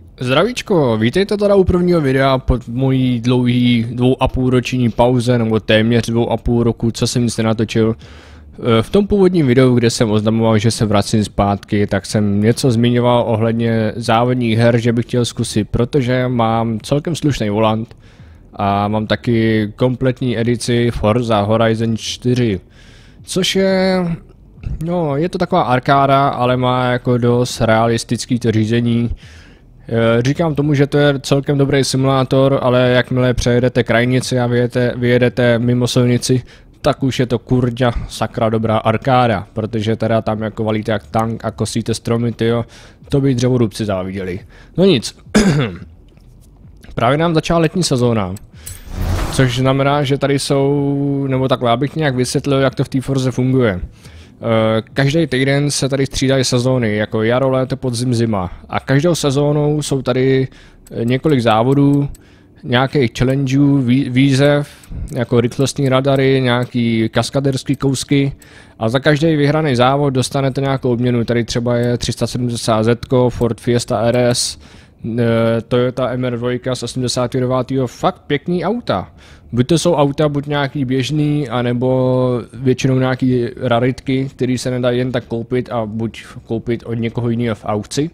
Zdravíčko, vítejte teda u prvního videa po mojí dlouhý 2,5roční pauze, nebo téměř 2,5 roku, co jsem nic nenatočil. V tom původním videu, kde jsem oznamoval, že se vracím zpátky, tak jsem něco zmiňoval ohledně závodních her, že bych chtěl zkusit, protože mám celkem slušný volant a mám taky kompletní edici Forza Horizon 4, což je... No, je to taková arkáda, ale má jako dost realistický to řízení. Říkám tomu, že to je celkem dobrý simulátor, ale jakmile přejedete krajnici a vyjedete mimo silnici, tak už je to kurďa sakra dobrá arkáda, protože teda tam jako valíte jak tank a kosíte stromy, tyjo, to by dřevorubci záviděli. No nic, právě nám začala letní sezóna, což znamená, že tady jsou, nebo takhle, abych nějak vysvětlil, jak to v té Forze funguje. Každý týden se tady střídají sezóny, jako jaro, léto, podzim, zima. A každou sezónou jsou tady několik závodů, nějakých challengeů, výzev, jako rychlostní radary, nějaký kaskaderský kousky. A za každý vyhraný závod dostanete nějakou odměnu. Tady třeba je 370Z, Ford Fiesta RS, Toyota MR2 z 89. Fakt pěkný auta. Buď to jsou auta, buď nějaký běžný, anebo většinou nějaký raritky, které se nedají jen tak koupit a buď koupit od někoho jiného v aukci.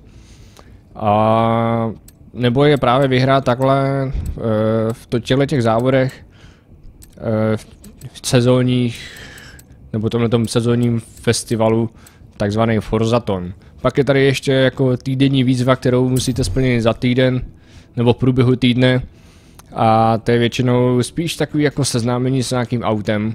A nebo je právě vyhrát takhle v těchto závodech v sezónních, nebo tomhletom sezónním festivalu, takzvaný Forzaton. Pak je tady ještě jako týdenní výzva, kterou musíte splnit za týden, nebo v průběhu týdne. A to je většinou spíš takový jako seznámení s nějakým autem.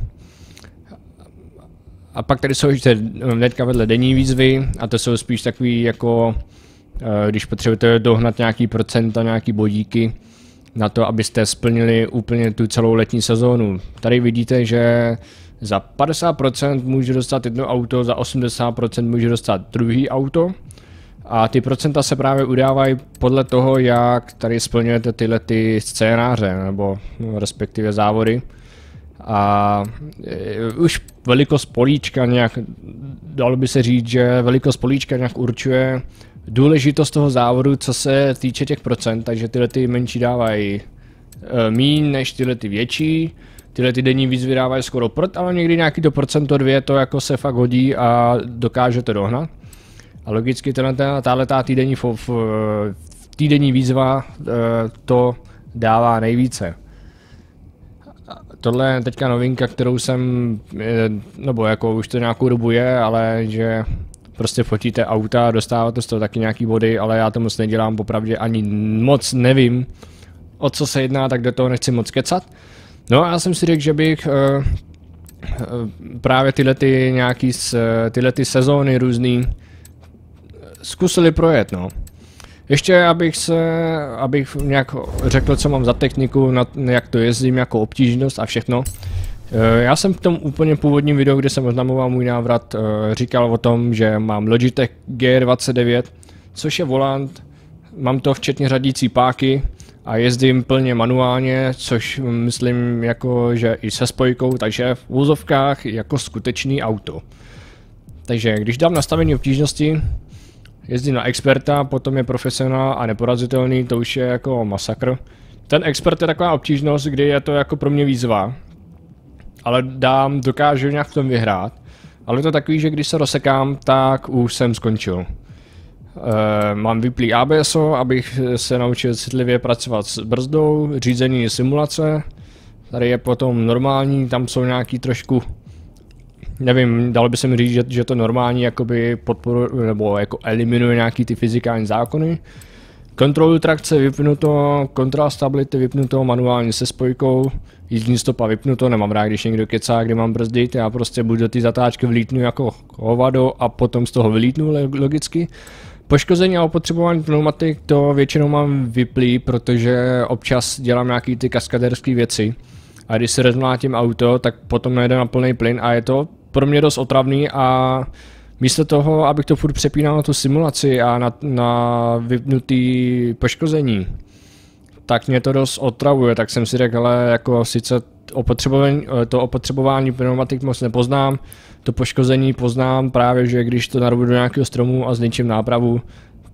A pak tady jsou ještě hnedka vedle denní výzvy, a to jsou spíš takový jako, když potřebujete dohnat nějaký procenta, nějaký bodíky, na to, abyste splnili úplně tu celou letní sezónu. Tady vidíte, že za 50% může dostat jedno auto, za 80% může dostat druhý auto. A ty procenta se právě udávají podle toho, jak tady splňujete tyhle ty scénáře, nebo respektive závody. A už velikost políčka nějak, dalo by se říct, že velikost políčka nějak určuje důležitost toho závodu, co se týče těch procent, takže tyhle ty menší dávají míň než tyhle ty větší. Tyhle ty denní výzvy dávají skoro prd, ale někdy nějaký to procento 2 to jako se fakt hodí a dokážete dohnat. A logicky tato týdenní výzva to dává nejvíce. Tohle je teďka novinka, kterou jsem, nebo jako už to nějakou dobu je, ale že prostě fotíte auta a dostáváte z toho taky nějaký body, ale já to moc nedělám, popravdě ani moc nevím, o co se jedná, tak do toho nechci moc kecat. No a já jsem si řekl, že bych právě tyhle sezóny různý zkusili projet, no. Ještě abych nějak řekl, co mám za techniku, jak to jezdím, jako obtížnost a všechno. Já jsem v tom úplně původním videu, kde jsem oznamoval můj návrat, říkal o tom, že mám Logitech G29, což je volant, mám to včetně řadící páky a jezdím plně manuálně, což myslím jako, že i se spojkou, takže v úzovkách jako skutečný auto. Takže když dám nastavení obtížnosti, jezdím na experta, potom je profesionál a neporazitelný, to už je jako masakr. Ten expert je taková obtížnost, kdy je to jako pro mě výzva, ale dokážu nějak v tom vyhrát. Ale je to takový, že když se rozsekám, tak už jsem skončil. Mám vyplý ABSO, abych se naučil citlivě pracovat s brzdou, řízení simulace. Tady je potom normální, tam jsou nějaký trošku, nevím, dalo by se mi říct, že to normální jakoby podporuje, nebo jako eliminuje nějaký ty fyzikální zákony. Kontrolu trakce vypnuto, kontrola stability vypnuto, manuálně se spojkou, jízdní stopa vypnuto, nemám rád, když někdo kecá, kde mám brzdit, já prostě buď do té zatáčky vlítnu jako hovado a potom z toho vylítnu logicky. Poškození a opotřebování pneumatik to většinou mám vyplý, protože občas dělám nějaký ty kaskaderské věci. A když si rozmlátím auto, tak potom nejde na plný plyn a je to pro mě dost otravný a místo toho, abych to furt přepínal na tu simulaci a na vypnutý poškození, tak mě to dost otravuje, tak jsem si řekl, ale jako sice opotřebování pneumatik moc nepoznám, to poškození poznám právě, že když to narvu do nějakého stromu a zničím nápravu,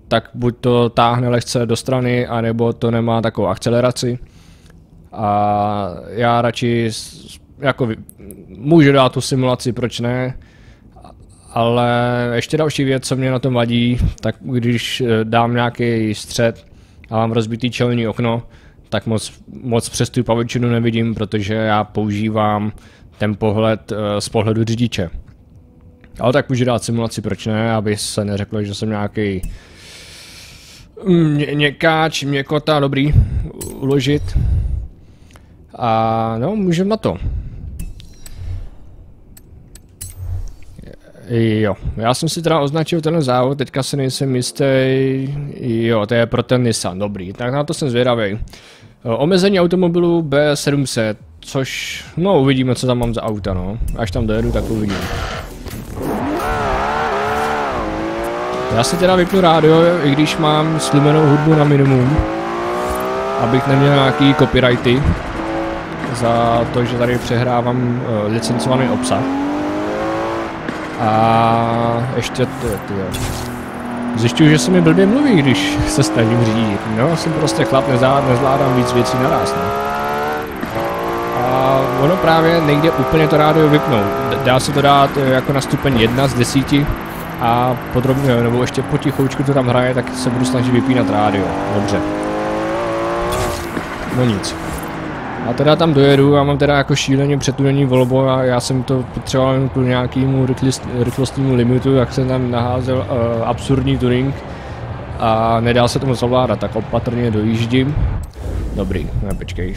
tak buď to táhne lehce do strany, anebo to nemá takovou akceleraci. A já radši jako můžu dát tu simulaci, proč ne, ale ještě další věc, co mě na tom vadí, tak když dám nějaký střed a mám rozbitý čelní okno, tak moc přes tu pavoučinu nevidím, protože já používám ten pohled z pohledu řidiče. Ale tak můžu dát simulaci, proč ne, aby se neřeklo, že jsem nějaký měkáč, měkota, dobrý, uložit. A no, můžeme na to. Jo, já jsem si teda označil ten závod, teďka si nejsem jistý, jo, to je pro ten Nissan, dobrý, tak na to jsem zvědavý. Omezení automobilu B700, což, no uvidíme, co tam mám za auta, no, až tam dojedu, tak uvidím. Já si teda vypnu rádio, i když mám stlumenou hudbu na minimum, abych neměl nějaký copyrighty za to, že tady přehrávám licencovaný obsah. A ještě zjišťuju, že se mi blbě mluví, když se snažím řídit. No, jsem prostě chlap, nezvládám víc věcí naraz, no. A ono právě nejde úplně to rádio vypnout. Dá se to dát jako na stupeň 1 z 10 a podrobně, nebo ještě potichoučku to tam hraje, tak se budu snažit vypínat rádio. Dobře. No nic. A teda tam dojedu a mám teda jako šíleně přetunění volbo a já jsem to potřeboval jen kvůli nějakému rychlostnímu limitu, jak jsem tam naházel absurdní tuning a nedal se tomu zavládat, tak opatrně dojíždím. Dobrý, ne, počkej.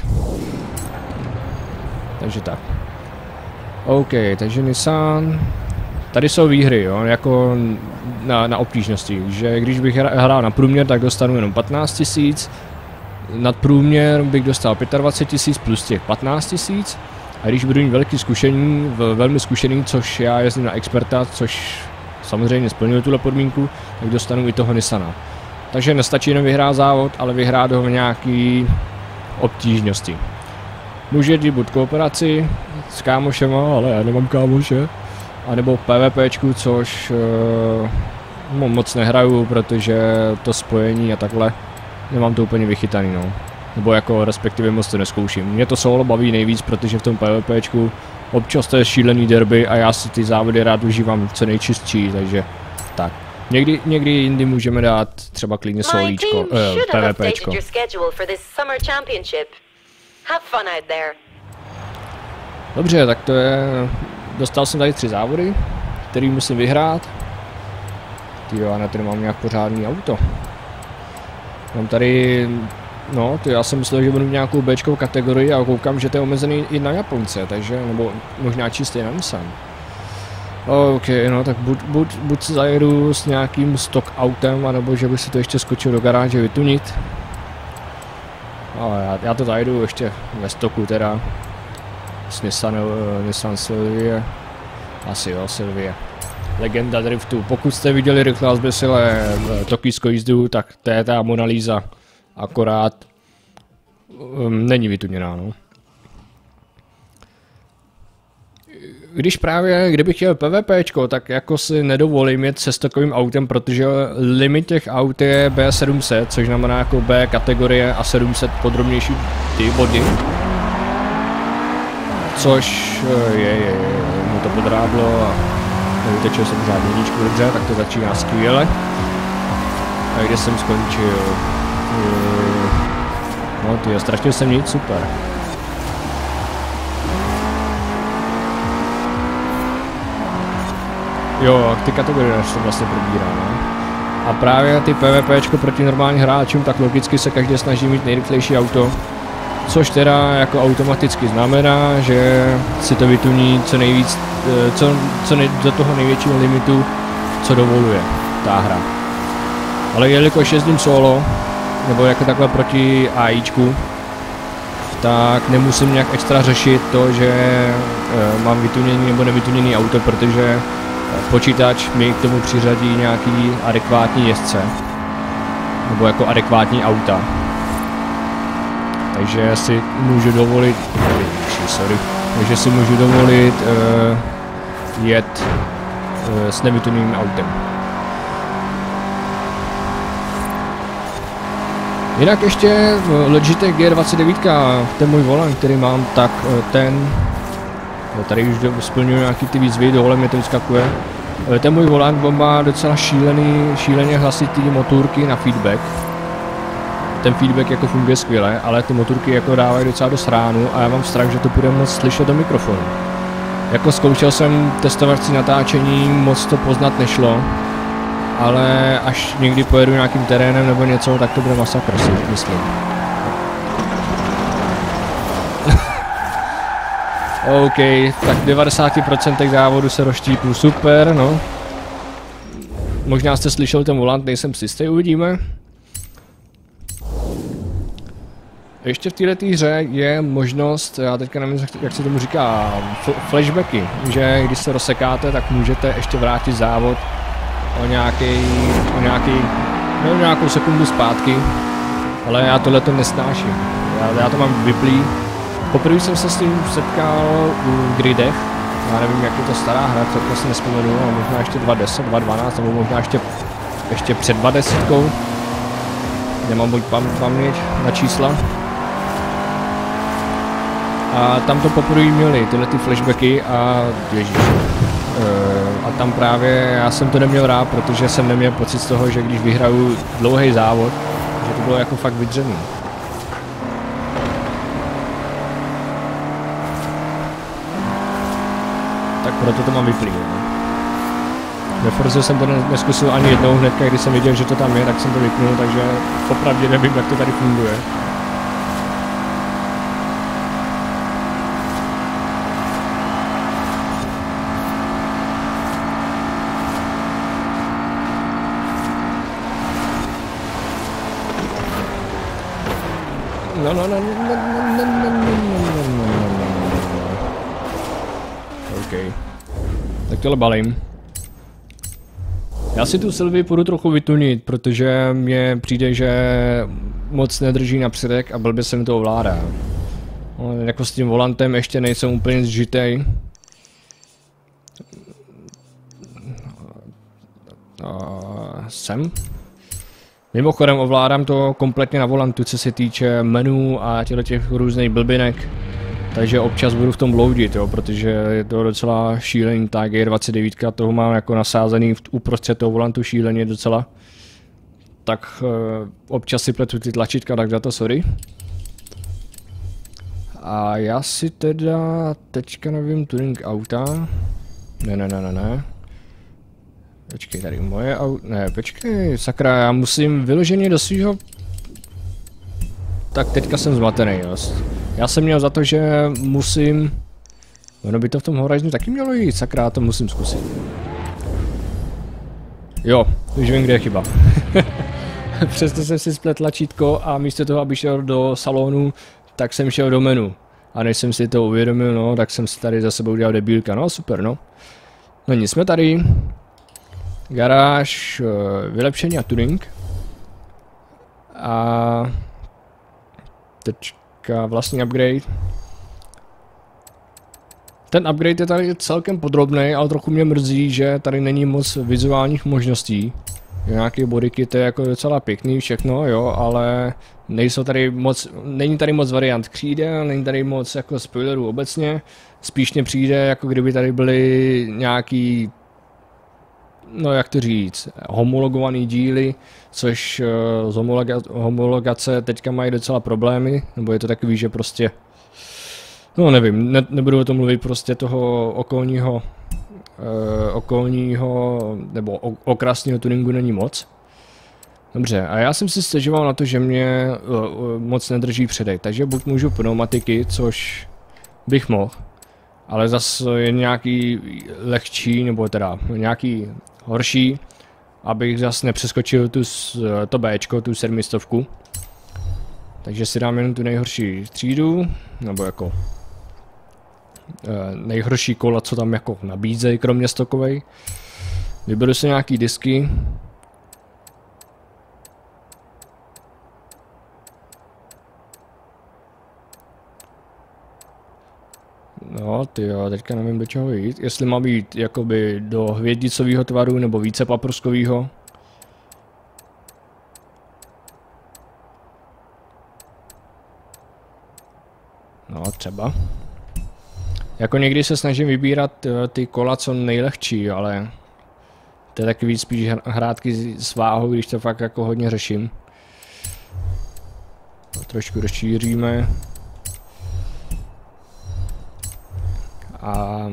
Takže tak. OK, takže Nissan. Tady jsou výhry, jo, jako na obtížnosti, že když bych hrál na průměr, tak dostanu jenom 15 000. Nad průměr bych dostal 25 000 plus těch 15 000 a když budu mít velmi zkušený, což já jezdím na experta, což samozřejmě splňuje tuhle podmínku, tak dostanu i toho Nissana. Takže nestačí jenom vyhrát závod, ale vyhrát ho v nějaký obtížnosti. Může jít buď kooperaci s kámošema, ale já nemám kámoše, anebo PvPčku, což moc nehraju, protože to spojení a takhle nemám to úplně vychytaný, no. Nebo jako respektive moc to neskouším. Mě to solo baví nejvíc, protože v tom PvPčku občas to je šílený derby a já si ty závody rád užívám co nejčistší, takže tak. Někdy jindy můžeme dát třeba klidně solíčko, PvPčko. Dobře, tak to je... Dostal jsem tady 3 závody, který musím vyhrát. Tyjo, a na tady mám nějak pořádný auto. Mám tady, no, to já jsem myslel, že budu mít nějakou Bčkovou kategorii a koukám, že to je omezený i na Japonce, takže, nebo možná čistě na Nissan. OK, no tak buď se zajedu s nějakým stock autem, anebo že bych si to ještě skočil do garáže vytunit. Ale já to zajedu ještě ve stoku teda, s Nissan Silvia, asi jo, Silvia. Legenda driftu. Pokud jste viděli rychle a zběsilé tokijskou jízdu, tak to je ta Mona Lisa. Akorát není vytuněná, no. Kdybych chtěl PvPčko, tak jako si nedovolím jet se stokovým autem, protože limit těch aut je B700, což znamená jako B kategorie a 700 podrobnější ty body. Což mu to podráblo a nevytečil jsem pořád jedničku, dobře, tak to začíná skvěle. A kde jsem skončil? No ty, ztratil jsem nic, super. Jo, ty kategorie se vlastně probírá, no. A právě ty PvPčko proti normálním hráčům, tak logicky se každý snaží mít nejrychlejší auto. Což teda jako automaticky znamená, že si to vytuní co nejvíc, do toho největšího limitu, co dovoluje ta hra. Ale jelikož jezdím solo, nebo jako takhle proti AIčku, tak nemusím nějak extra řešit to, že mám vytuněný nebo nevytuněný auto, protože počítač mi k tomu přiřadí nějaký adekvátní jezdce, nebo jako adekvátní auta. Takže si můžu dovolit, takže si můžu dovolit jet s nevytuněným autem. Jinak ještě Logitech G29, ten můj volant, který mám, tak ten, tady už splňuji nějaký ty výzvy, dole mě to vyskakuje. Ten můj volant, on má docela šíleně hlasitý motorky na feedback. Ten feedback jako funguje skvěle, ale ty motorky jako dávají docela dost ránu a já mám strach, že to bude moc slyšet do mikrofonu. Jako zkoušel jsem testovací natáčení, moc to poznat nešlo. Ale až někdy pojedu nějakým terénem nebo něco, tak to bude masakr, si myslím. OK, tak v 90% závodu se rozštípnu, super, no. Možná jste slyšel ten volant, nejsem si jistý, uvidíme. Ještě v této hře je možnost, já teďka nevím, jak se tomu říká, flashbacky, že když se rozsekáte, tak můžete ještě vrátit závod o nějakou sekundu zpátky, ale já tohle to nesnáším. Já to mám vyplý. Poprvé jsem se s tím setkal u Gridech, já nevím, jak je to stará hra, to si nespomenu, ale možná ještě 2.10, 2.12, nebo možná ještě před 2.10. Nemám buď paměť na čísla. A tam to poprvé měli, tyhle ty flashbacky a ježíš. A tam právě já jsem to neměl rád, protože jsem neměl pocit z toho, že když vyhraju dlouhý závod, že to bylo jako fakt vydřený. Tak proto to mám vyplý. Ve Forze jsem to neskusil ani jednou, hnedka když jsem viděl, že to tam je, tak jsem to vypnul, takže popravdě nevím, jak to tady funguje. OK. Tak tohle balím. Já si tu Sylvii půjdu trochu vytunit, protože mně přijde, že moc nedrží na předek a blbě se mi to ovládá. No, jako s tím volantem ještě nejsem úplně zžitej. Jsem. Mimochodem ovládám to kompletně na volantu, co se týče menu a těch různých blbinek. Takže občas budu v tom bloudit, jo, protože je to docela šílený, ta G29, toho mám jako nasázený uprostřed toho volantu šíleně docela. Tak občas si pletu ty tlačítka, tak za to sorry. A já si teda teďka nevím tuning auta. Ne. Počkej, tady moje auto, ne, počkej, sakra, já musím vyloženě do svýho... Tak teďka jsem zmatený, jo. Já jsem měl za to, že musím... Ono by to v tom Horizonu taky mělo jít, sakra, to musím zkusit. Jo, už vím, kde je chyba. Přesto jsem si splet tlačítko a místo toho, aby šel do salonu, tak jsem šel do menu. A než jsem si to uvědomil, no, tak jsem si tady za sebou udělal debílka, no super, no. No nic, jsme tady. Garáž, vylepšení a tuning. A... Teďka vlastní upgrade. Ten upgrade je tady celkem podrobný, ale trochu mě mrzí, že tady není moc vizuálních možností. Nějaké bodykity je jako docela pěkný všechno, jo, ale není tady moc variant křídel, není tady moc jako spoilerů obecně. Spíš mě přijde, jako kdyby tady byly nějaký, no jak to říct, homologovaný díly, což z homologace teďka mají docela problémy, nebo je to takový, že prostě, no nevím, nebudu o tom mluvit, prostě toho okolního nebo okrasního tuningu není moc. Dobře, a já jsem si stěžoval na to, že mě moc nedrží předek, takže buď můžu pneumatiky, což bych mohl, ale zase je nějaký lehčí, nebo teda nějaký horší, abych zase nepřeskočil to Bčko, tu 700. Takže si dám jen tu nejhorší třídu, nebo jako nejhorší kola, co tam jako nabízejí, kromě stokovej. Vyberu si nějaký disky. No, tyjo, teďka nevím, do čeho jít. Jestli má být jakoby do hvězdicového tvaru nebo více paprskového. No, třeba. Jako někdy se snažím vybírat ty kola co nejlehčí, ale to je taky spíš hrátky s váhou, když to fakt jako hodně řeším. To trošku rozšíříme. A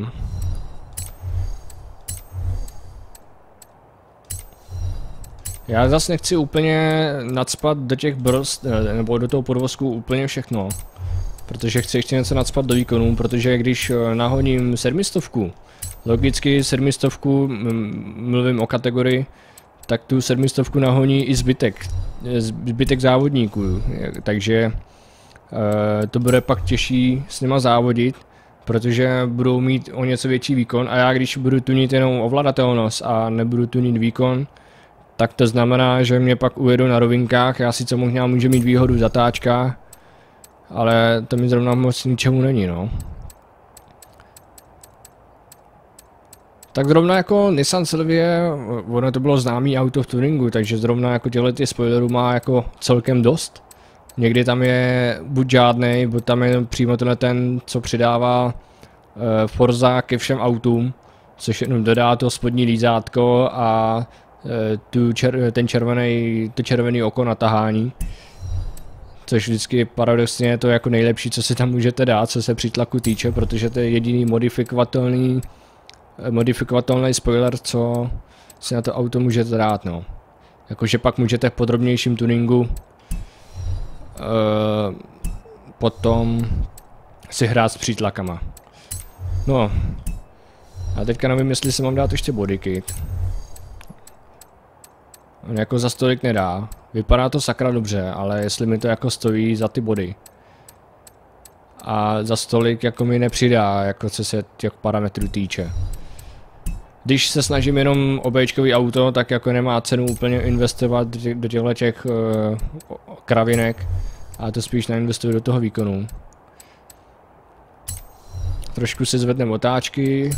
já zase nechci úplně nacpat do těch brzd, nebo do toho podvozku úplně všechno. Protože chci ještě něco nacpat do výkonu, protože když nahoním 700, logicky 700, mluvím o kategorii, tak tu 700 nahoní i zbytek závodníků, takže to bude pak těžší s nima závodit, protože budou mít o něco větší výkon a já když budu tunit jenom ovladatelnost a nebudu tunit výkon, tak to znamená, že mě pak ujedou na rovinkách, já sice možná můžu mít výhodu v zatáčkách, ale to mi zrovna moc ničemu není, no. Tak zrovna jako Nissan Silvia, ono to bylo známý auto v tuningu, takže zrovna jako těchto spoilerů má jako celkem dost. Někdy tam je buď žádnej, buď tam je přímo ten, co přidává Forza ke všem autům, což jenom dodá to spodní lízátko a to červený oko na tahání. Což vždycky paradoxně je to jako nejlepší, co si tam můžete dát, co se přítlaku týče, protože to je jediný modifikovatelný spoiler, co si na to auto můžete dát, no. Jakože pak můžete v podrobnějším tuningu potom si hrát s přítlakama. No. A teďka nevím, jestli se mám dát ještě bodykit. On jako za stolik nedá. Vypadá to sakra dobře, ale jestli mi to jako stojí za ty body. A za stolik jako mi nepřidá, jako co se těch parametrů týče. Když se snažím jenom o Bčkový auto, tak jako nemá cenu úplně investovat do těch kravinek. A to spíš nainvestuju do toho výkonu. Trošku si zvedneme otáčky.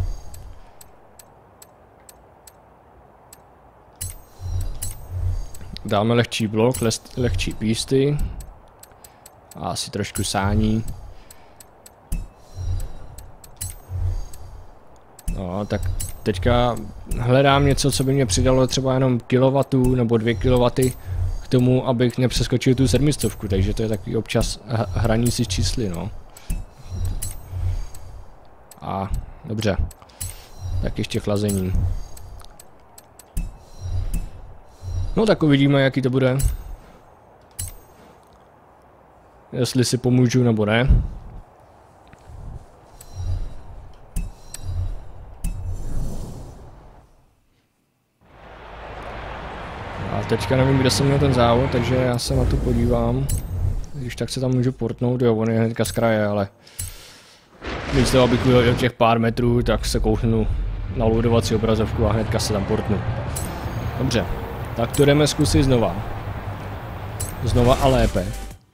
Dáme lehčí blok, lehčí písty. A asi trošku sání. No, tak teďka hledám něco, co by mě přidalo třeba jenom kilowatů nebo 2 kilowaty k tomu, abych nepřeskočil tu 700, takže to je takový občas hraní si čísly, no. A dobře, tak ještě chlazení. No tak uvidíme, jaký to bude. Jestli si pomůžu nebo ne. A teďka nevím, kde jsem měl ten závod, takže já se na to podívám. Když tak se tam můžu portnout, jo, on je hnedka z kraje, ale místo abych ujel těch pár metrů, tak se kouknu na loadovací obrazovku a hnedka se tam portnu. Dobře, tak to jdeme zkusit znova. Znova a lépe.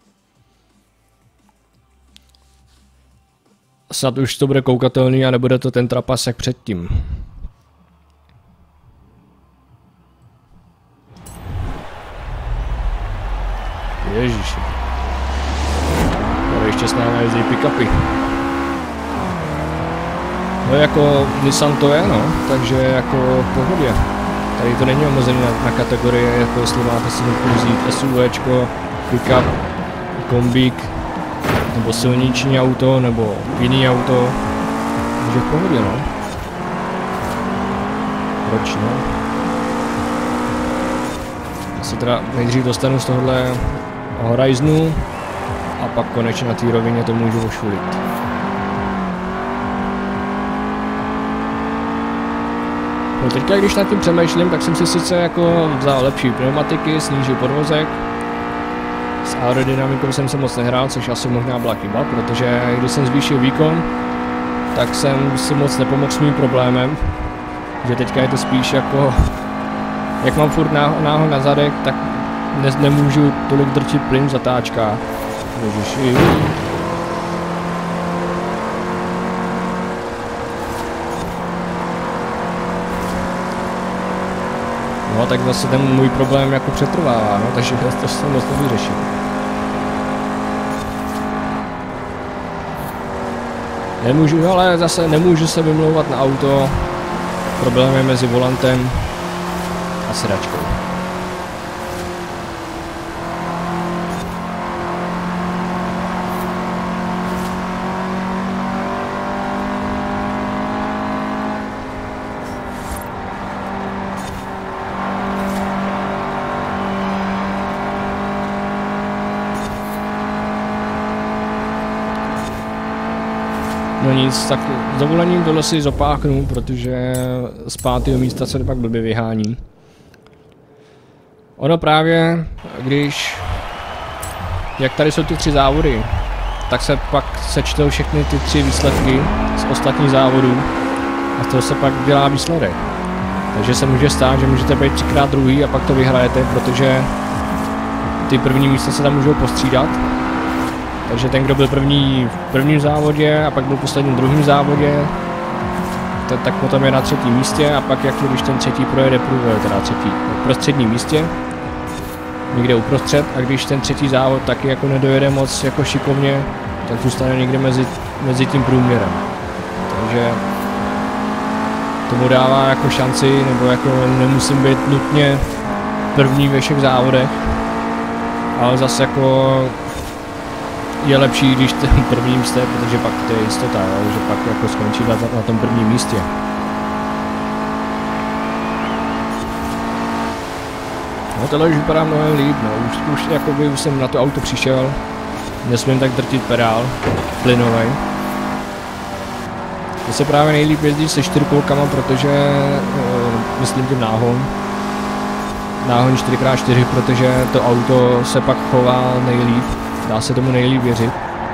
Snad už to bude koukatelný a nebude to ten trapas jak předtím. Ježiši. Tady ještě s námi jezdí pick-upy. No jako Nissan to je, no, takže jako v pohodě. Tady to není omezený na kategorie, jako jestli máte si vzít SUVčko, pick-up, kombík, nebo silniční auto, nebo jiný auto. Takže v pohodě, no. Proč, no? Já se teda nejdřív dostanu z tohohle Horizonu a pak konečně na té rovině to můžu ošulit. No teďka, když nad tím přemýšlím, tak jsem si sice jako vzal lepší pneumatiky, snížil podvozek. S aerodynamikou jsem se moc nehrál, což asi možná byla chyba, protože když jsem zvýšil výkon, tak jsem si moc nepomohl s mým problémem. Že teďka je to spíš jako, jak mám furt náhon na zadek, tak nemůžu tolik drčit plyn v zatáčkách. Ježiši. No tak zase ten můj problém jako přetrvává, no, takže to jsem moc nevyřešil. Nemůžu, ale zase nemůžu se vymlouvat na auto. Problém je mezi volantem a sedačkou. No nic, tak s dovolením tohle si zopáknu, protože z 5. místa se to pak blbě vyhání. Ono právě, když, jak tady jsou ty 3 závody, tak se pak sečtou všechny ty 3 výsledky z ostatních závodů a z toho se pak dělá výsledek. Takže se může stát, že můžete být 3krát druhý a pak to vyhrajete, protože ty první místa se tam můžou postřídat. Takže ten, kdo byl první v prvním závodě a pak byl poslední v druhém závodě, tak potom je na 3. místě a pak když ten 3. projede teda 3. prostředním místě, někde uprostřed, a když ten 3. závod taky jako nedojede moc jako šikovně, tak zůstane někde mezi tím průměrem. Takže tomu dává jako šanci, nebo jako nemusím být nutně první ve všech závodech, ale zase jako je lepší, když ten prvním jste, protože pak to je jistota, že pak jako skončí na tom prvním místě. No tohle už vypadá mnohem líp, no. Už jsem na to auto přišel, nesmím tak drtit pedál, plynovej. To se právě nejlíp jezdí se 4kolkama, protože, myslím tím náhon 4x4, protože to auto se pak chová nejlíp. Dá se tomu nejlíp věřit.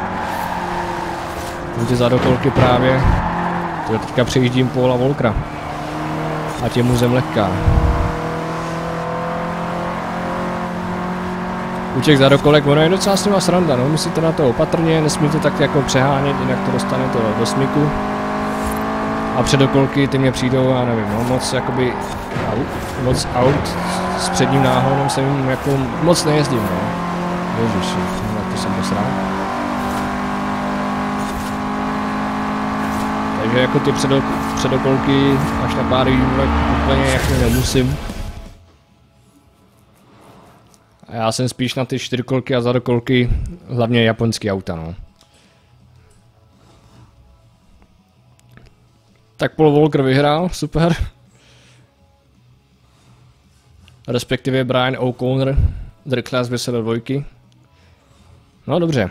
Ty zadokolky právě, teďka přejíždím Paula Walkera. A tě mu zem lehká. U těch zadokolek ono je docela s nima sranda, no, myslíte na to opatrně, nesmíte tak jako přehánět, jinak to dostanete do smyku. A předokolky ty mě přijdou, já nevím, no, moc aut s předním náhonem se jim jako moc nejezdím, no. Ježiši, to jsem posral. Takže jako ty předokolky až na pár vývlek úplně jako nemusím. A já jsem spíš na ty 4kolky a zadokolky, hlavně japonský auta, no. Tak Paul Walker vyhrál, super. Respektive Brian O'Connor, drkla z Veselé 2. No dobře.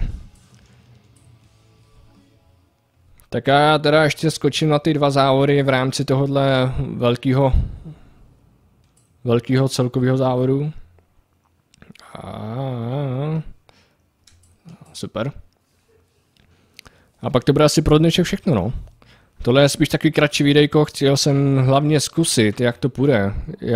Tak já teda ještě skočím na ty 2 závody v rámci tohohle velkého celkového závodu. Super. A pak to bude asi pro dnešek všechno, no. Tohle je spíš takový kratší videjko, chtěl jsem hlavně zkusit, jak to půjde,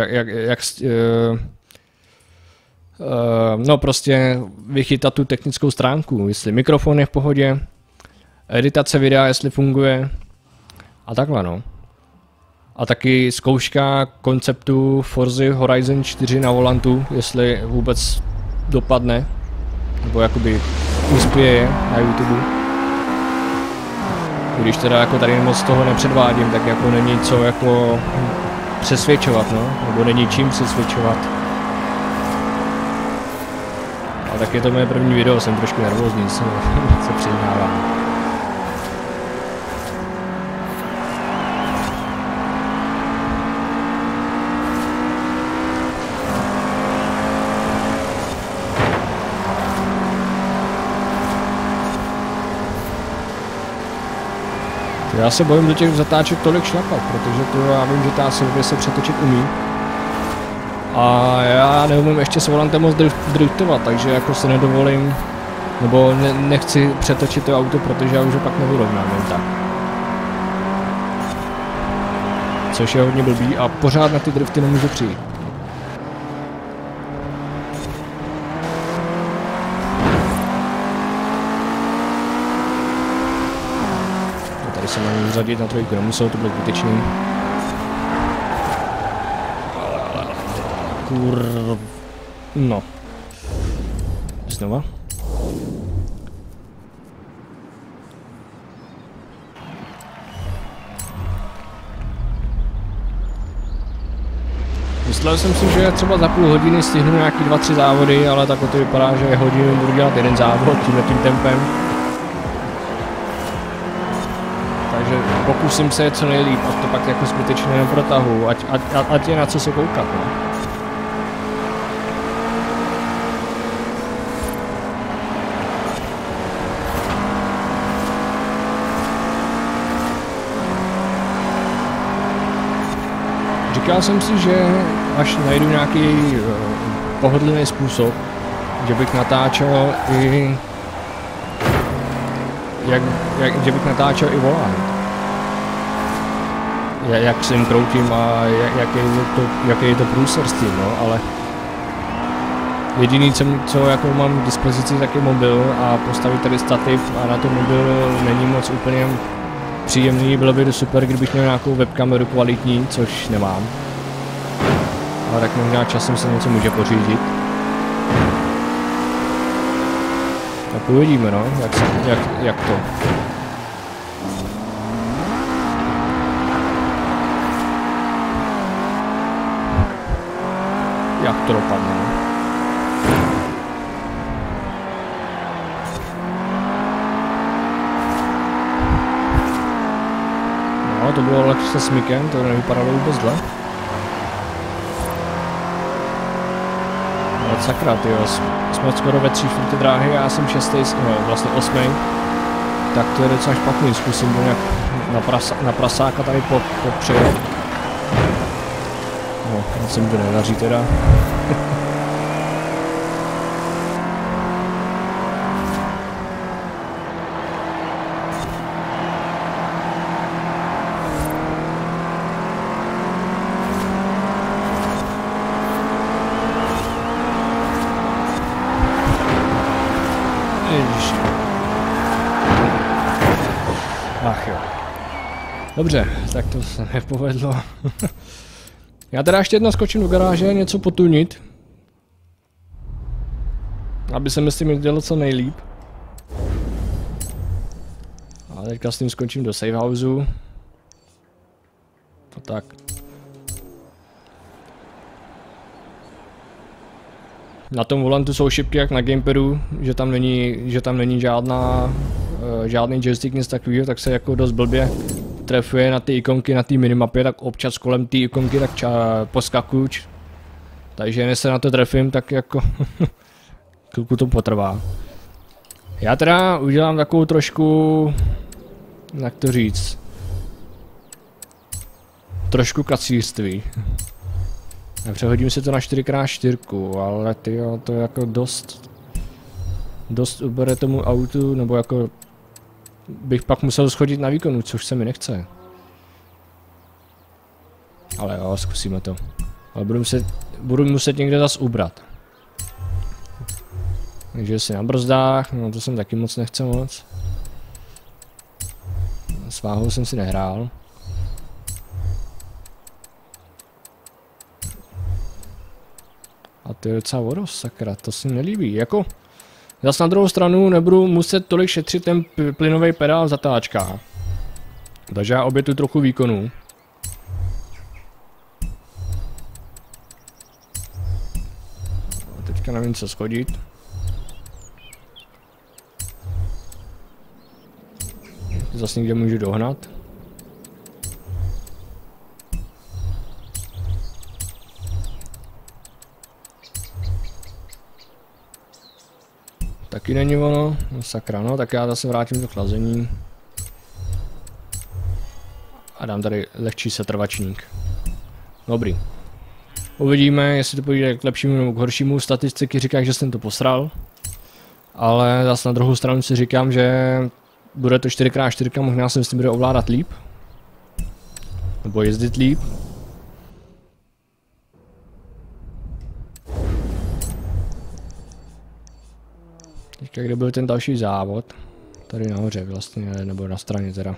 no prostě vychytat tu technickou stránku, jestli mikrofon je v pohodě, editace videa, jestli funguje a takhle, no. A taky zkouška konceptu Forza Horizon 4 na volantu, jestli vůbec dopadne, nebo jakoby uspěje na YouTube. Když teda jako tady moc toho nepředvádím, tak jako není co jako přesvědčovat, no, nebo není čím přesvědčovat. A tak je to moje první video, jsem trošku nervózní, se přiznávám. Já se bojím do těch zatáček tolik šlapat, protože to já vím, že ta Silvia se přetočit umí. A já neumím ještě s volantem moc driftovat, takže jako se nedovolím, nebo nechci přetočit to auto, protože já už ho pak nevyrovnám jen tak. Což je hodně blbý a pořád na ty drifty nemůžu přijít. Tady se mám vyřadit na 3, nemusel, to bylo zbytečný. No. Znova. Myslel jsem si, že třeba za půl hodiny stihnu nějaký 2-3 závody, ale tak to vypadá, že hodinu budu dělat jeden závod tím tempem. Takže pokusím se co nejlíp, a to pak jako skutečně neprotahu, ať je na co se koukat. No. Říkal jsem si, že až najdu nějaký pohodlný způsob, že bych natáčel i že bych natáčel i volant. Jak se jim kroutím a jaký je to průser s tím, no, ale jediný, co jako mám k dispozici, tak je mobil a postavit tady stativ a na to mobil není moc úplně příjemný, bylo by to super, kdybych měl nějakou webkameru kvalitní, což nemám. Ale tak možná časem se něco může pořídit. Tak uvidíme, no, jak to. Jak to dopadne, no. No, to bylo lehce se smykem, to nevypadalo vůbec zle. No, sakra, tyjo, jsme skoro ve 3/4 dráhy, já jsem 6, no, vlastně 8. Tak to je docela špatný, zkusím to nějak na prasáka tady popřejet. No, moc se mi to nedaří teda. Ach jo. Dobře, tak to se nepovedlo. Já teda ještě jednou skočím do garáže něco potunit. Aby se mi s tím dělo co nejlíp. A teďka s tím skočím do save houseu. A tak. Na tom volantu jsou šipky jak na gamepadu, že tam není žádný joystick, nic takového, tak se jako dost blbě trefuje na ty ikonky na té minimapě, tak občas kolem té ikonky tak poskakuju. Takže než se na to trefím, tak jako chvilku to potrvá. Já teda udělám takovou trošku, jak to říct, trošku kacírství. Přehodím si to na 4x4, ale tyjo, to je jako dost ubere tomu autu, nebo jako bych pak musel schodit na výkonu, což se mi nechce. Ale jo, zkusíme to. Ale budu muset někde zas ubrat. Takže si na brzdách, no to jsem taky moc nechce moc. S váhou jsem si nehrál. A to je docela vodost, sakra, to se mi nelíbí. Jako, zas na druhou stranu nebudu muset tolik šetřit ten plynový pedál v zatáčkách. Takže já obětuju trochu výkonu. A teďka nevím, co schodit. Zase někde můžu dohnat. Taky není ono, no sakra, no, tak já zase vrátím do chlazení. A dám tady lehčí setrvačník. Dobrý. Uvidíme, jestli to půjde k lepšímu nebo k horšímu. Statistiky říkají, že jsem to posral. Ale zase na druhou stranu si říkám, že bude to 4x4, možná se s tím bude ovládat líp. Nebo jezdit líp. Teďka kde byl ten další závod? Tady nahoře vlastně, nebo na straně teda.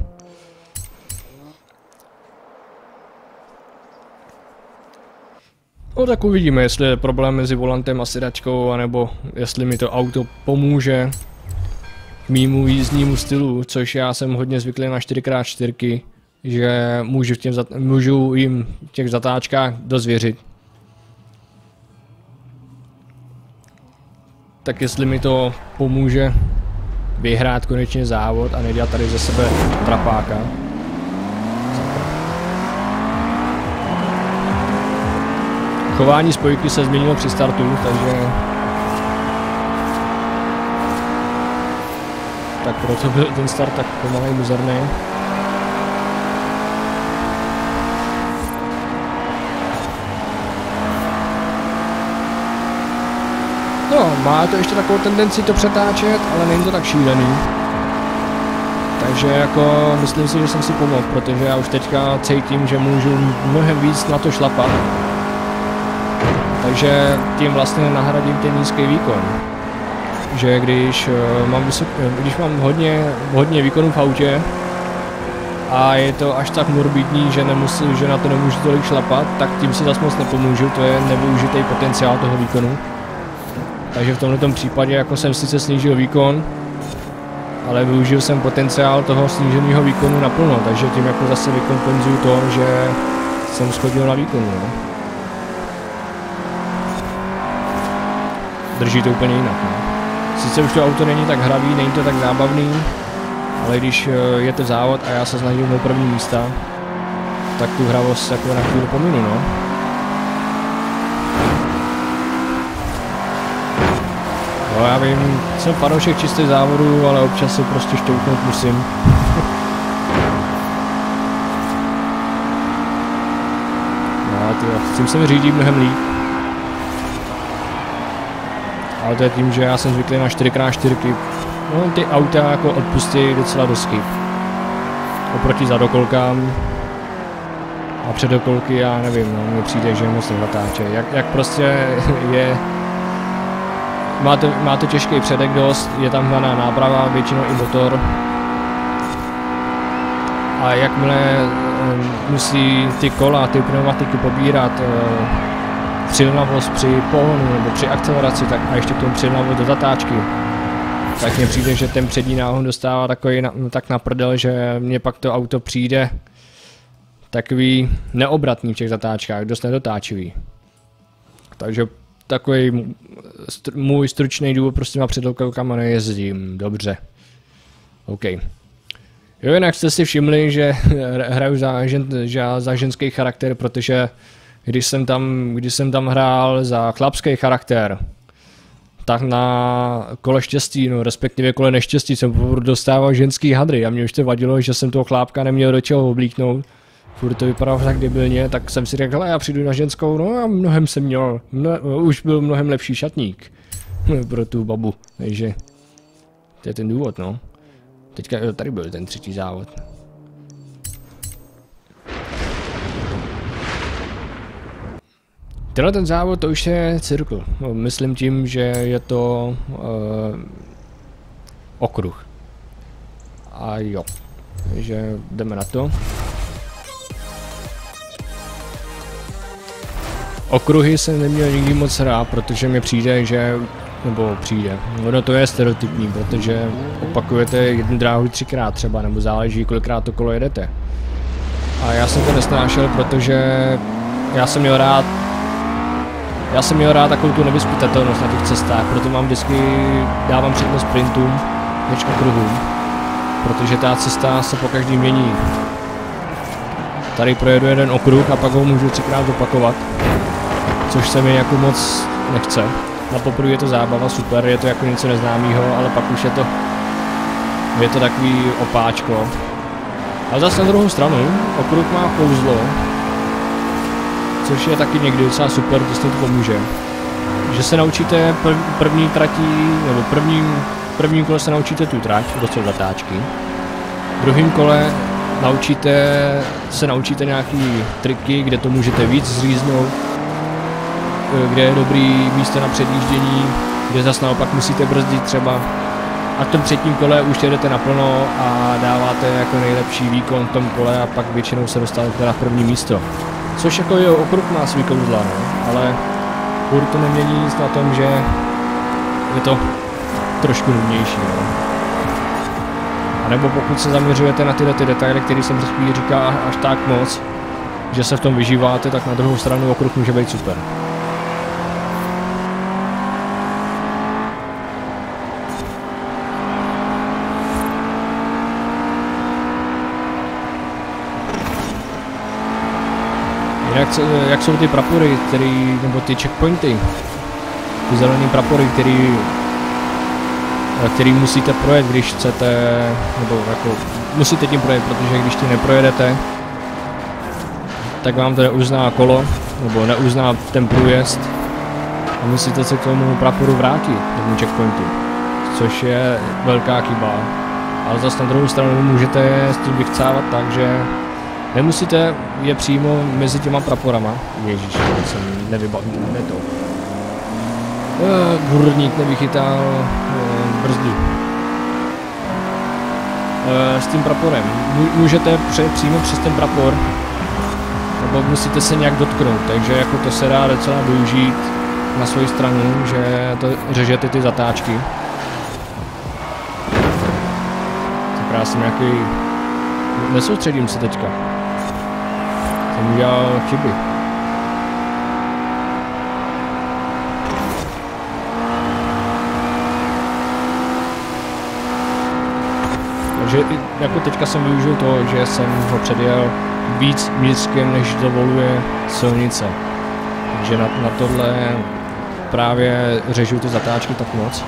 No tak uvidíme, jestli je problém mezi volantem a sedačkou, anebo jestli mi to auto pomůže k mýmu jízdnímu stylu, což já jsem hodně zvyklý na 4x4, že můžu jim v těch zatáčkách dost věřit. tak jestli mi to pomůže vyhrát konečně závod a nedělat tady ze sebe trapáka. Chování spojky se změnilo při startu, takže tak proto byl ten start tak pomalej mizerný. No, má to ještě takovou tendenci to přetáčet, ale není to tak šílený. Takže jako myslím si, že jsem si pomohl, protože já už teďka cítím, že můžu mnohem víc na to šlapat. Takže tím vlastně nahradím ten nízký výkon. Že když mám hodně výkonů v autě a je to až tak morbidní, že na to nemůžu tolik šlapat, tak tím si zas moc nepomůžu, to je nevyužitý potenciál toho výkonu. Takže v tomto případě jako jsem sice snížil výkon, ale využil jsem potenciál toho sníženého výkonu naplno, takže tím jako zase vykompenzuju to, že jsem schodil na výkonu. No. Drží to úplně jinak. No. Sice už to auto není tak hravý, není to tak zábavný, ale když je to závod a já se snažím do první místa, tak tu hravost jako na chvíli pominu. No. No, já vím, jsem fanoušek čistých závodů, ale občas si prostě šťouknout musím. No, s tím se mi řídí mnohem líp. Ale to je tím, že já jsem zvyklý na 4x4. No, ty auta jako odpustí docela dost chyb. Oproti zadokolkám a předokolky, já nevím, no, mně přijde, že moc nezatáče. Jak prostě je... Má to těžký předek dost, je tam hnaná náprava, většinou i motor. A jakmile musí ty kola, ty pneumatiky pobírat přilnavost při pohonu nebo při akceleraci, tak a ještě k tomu přilnavost do zatáčky, tak mně přijde, že ten přední náhon dostává takový tak na prdel, že mně pak to auto přijde takový neobratný v těch zatáčkách, dost nedotáčivý. Takže takový můj stručný důvod prostě má předokolkama nejezdím, dobře. OK. Jo, jinak jste si všimli, že hraju za ženský charakter, protože když jsem tam hrál za chlapský charakter, tak na kole štěstí, no respektive kole neštěstí jsem dostával ženský hadry a mě už to vadilo, že jsem toho chlápka neměl do čeho oblíknout. Furt to vypadalo tak debilně, tak jsem si řekl, já přijdu na ženskou, no a mnohem jsem měl, už byl mnohem lepší šatník pro tu babu, takže to je ten důvod, no. Teďka tady byl ten třetí závod. Tenhle ten závod to už je cirkl, no, myslím tím, že je to okruh. A jo, takže jdeme na to. Okruhy jsem neměl nikdy moc rád, protože mi přijde, ono to je stereotypní, protože opakujete jednu dráhu 3krát třeba, nebo záleží kolikrát to kolo jedete. A já jsem to nesnášel, protože já jsem měl rád takovou tu nevyzpytatelnost na těch cestách, proto dávám přednost sprintům než okruhům, protože ta cesta se po každý mění. Tady projedu jeden okruh a pak ho můžu 3krát opakovat, což se mi jako moc nechce. Na poprvé je to zábava, super, je to jako něco neznámého, ale pak už je to takový opáčko. Ale zase na druhou stranu, okruh má kouzlo, což je taky někdy docela super, to to pomůže. Že se naučíte první tratí, nebo prvním kole se naučíte tu trať, dostat zatáčky. V druhém kole se naučíte nějaký triky, kde to můžete víc zříznout, kde je dobrý místo na předjíždění, kde zase naopak musíte brzdit třeba. A v tom třetím kole už jedete naplno a dáváte jako nejlepší výkon v tom kole a pak většinou se dostanete teda v první místo. Což jako je okruh má svý kouzla, no, ale furt to nemění nic na tom, že je to trošku nudnější. No. A nebo pokud se zaměřujete na tyhle detaily, které jsem před chvílí říkal až tak moc, že se v tom vyžíváte, tak na druhou stranu okruh může být super. jak jsou ty prapory, nebo ty checkpointy, ty zelené prapory, který musíte projet, když chcete, nebo jako musíte tím projet, protože když tím neprojedete, tak vám to neuzná kolo, nebo neuzná ten průjezd a musíte se k tomu praporu vrátit, k tomu checkpointu, což je velká chyba. Ale zase na druhou stranu můžete s tím vychcávat tak, že nemusíte je přímo mezi těma praporama. Ježíš, jsem to. Gurník nevychytal brzdu. S tím praporem. Můžete přímo přes ten prapor, nebo musíte se nějak dotknout, takže jako to se dá docela využít na svou stranu, že to řežete ty zatáčky. Já jsem nějaký... Nesoustředím se teďka. Jsem udělal chyby. Takže jako teďka jsem využil to, že jsem ho předjel víc mířkem, než dovoluje silnice. Takže na tohle právě řežu ty zatáčky tak moc.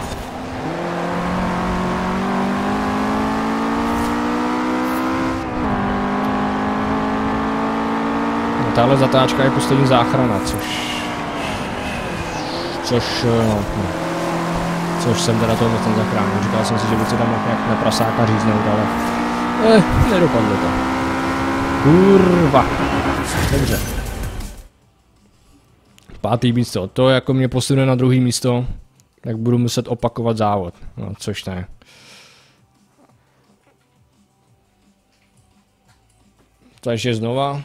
Tahle zatáčka je poslední záchrana, což jsem teda toho moc nezachránil. Říkal jsem si, že bych se tam mohl nějak na prasáka říznout, ale nedopadlo to. Kurva. Dobře. 5. místo. To jako mě posune na 2. místo, tak budu muset opakovat závod. No, což ne. Takže znova.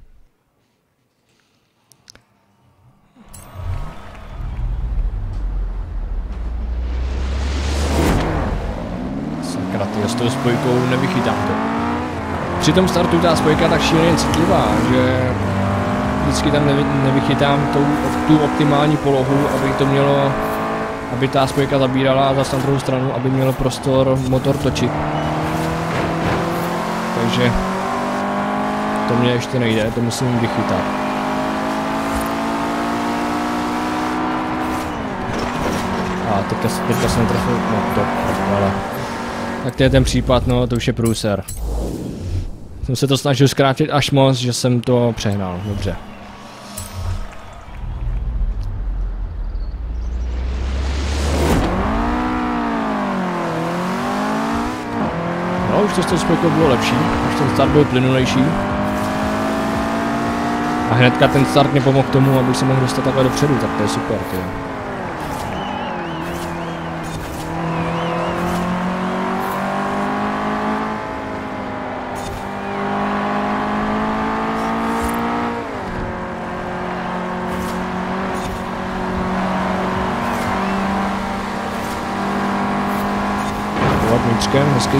S tou spojkou nevychytám to. Při tom startu ta spojka je tak šíleně citlivá, že vždycky tam nevychytám tu optimální polohu, aby ta spojka zabírala a zase na druhou stranu, aby mělo prostor motor točit. Takže to mě ještě nejde, to musím vychytat. A teďka jsem trefil, no to, ale... Tak to je ten případ, no to už je průser. Jsem se to snažil zkrátit až moc, že jsem to přehnal, dobře. No už to s tou spojkou bylo lepší, už ten start byl plynulejší. A hnedka ten start mě pomohl k tomu, abych se mohl dostat takhle dopředu, tak to je super, to je. Hezky.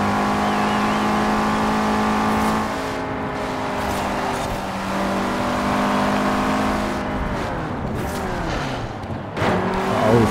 Au.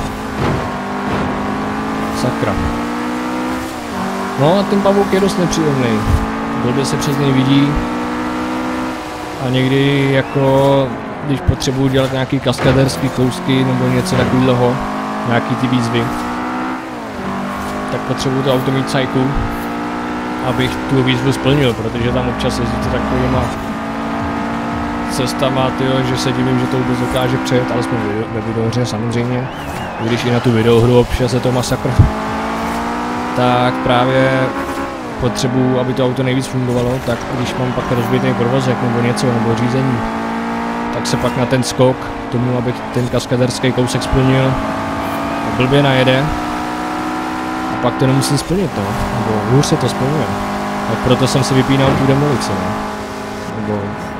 Sakra. No a ten pavouk je dost nepříjemný. Blbě se přes něj vidí. A někdy jako, když potřebuji dělat nějaký kaskaderský kousky nebo něco takového, nějaký ty výzvy, tak potřebuju to auto mít cajku, abych tu výzvu splnil, protože tam občas jezdíte takovýma cestama, tyjo, že se divím, že to vůbec dokáže přejet, alespoň ve videohře samozřejmě, i když i na tu videohru občas je to masakr. Tak právě potřebuju, aby to auto nejvíc fungovalo, tak když mám pak rozbitý provozek nebo něco, nebo řízení, tak se pak na ten skok, tomu, abych ten kaskaderský kousek splnil, blbě najede. A pak to nemusím splnit, no. Nebo hůř se to splňuje. Tak proto jsem si vypínal tu demolici, no. Nebo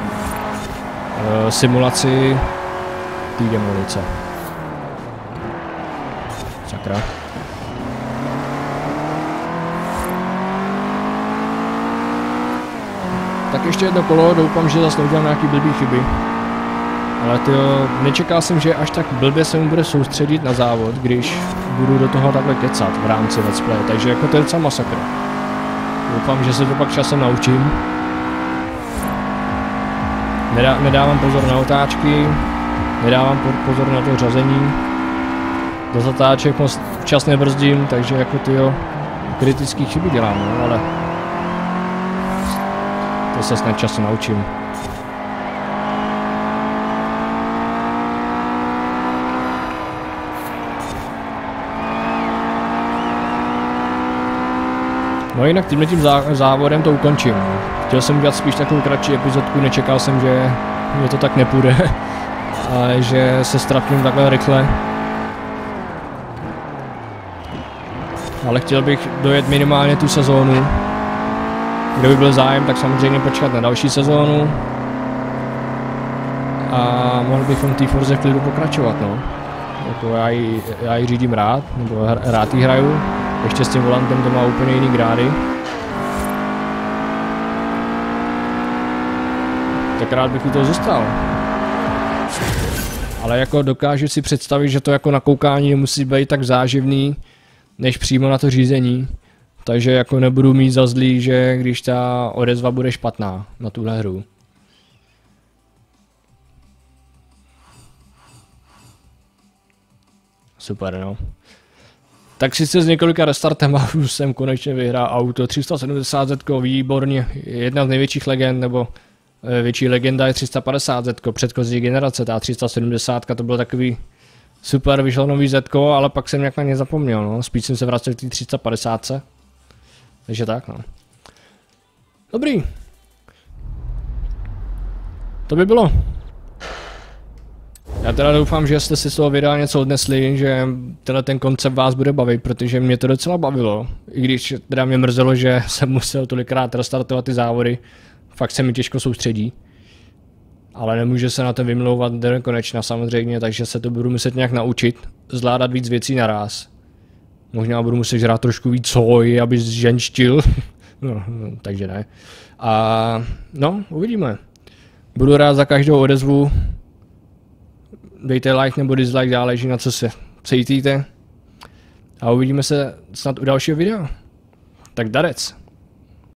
simulaci té demolice. Sakra. Tak ještě jedno kolo, doufám, že zase neudělám nějaký blbý chyby. Ale tyjo, nečekal jsem, že až tak blbě se mu bude soustředit na závod, když budu do toho takhle kecat v rámci let's play, takže jako to je docela masakr. Doufám, že se to pak časem naučím. Nedávám pozor na otáčky, nedávám pozor na to řazení. Do zatáček moc včas nebrzdím, takže jako tyjo, kritický chyby dělám, no, ale to se snad času naučím. No jinak tím závodem to ukončím. Chtěl jsem udělat spíš takovou kratší epizodku, nečekal jsem, že mě to tak nepůjde. A že se strapním takhle rychle. Ale chtěl bych dojet minimálně tu sezónu. Kdo by byl zájem, tak samozřejmě počkat na další sezónu. A mohli bychom té Forze v klidu pokračovat, no. Jako já ji řídím rád, nebo rád ji hraju. Ještě s tím volantem to má úplně jiný grády. Tak rád bych u toho zůstal. Ale jako dokážu si představit, že to jako na koukání nemusí být tak záživný, než přímo na to řízení. Takže jako nebudu mít za zlý, že když ta odezva bude špatná na tuhle hru. Super, no. Tak sice s několika restartem a už jsem konečně vyhrál auto 370Z, výborně, jedna z největších legend, nebo větší legenda je 350Z, předchozí generace, ta 370 to bylo takový super, vyšlo nový Z, ale pak jsem nějak na ně zapomněl, no, spíš jsem se vracel k té 350. Takže tak, no. Dobrý. To by bylo. Já teda doufám, že jste si z toho videa něco odnesli, že tenhle ten koncept vás bude bavit, protože mě to docela bavilo. I když teda mě mrzelo, že jsem musel tolikrát restartovat ty závody, fakt se mi těžko soustředí. Ale nemůže se na to vymlouvat do nekonečna samozřejmě, takže se to budu muset nějak naučit, zvládat víc věcí naráz. Možná budu muset žrát trošku víc soj, aby zženštil. No, takže ne. A no, uvidíme. Budu rád za každou odezvu. Dejte like nebo dislike, záleží na co se cítíte. A uvidíme se snad u dalšího videa. Tak darec.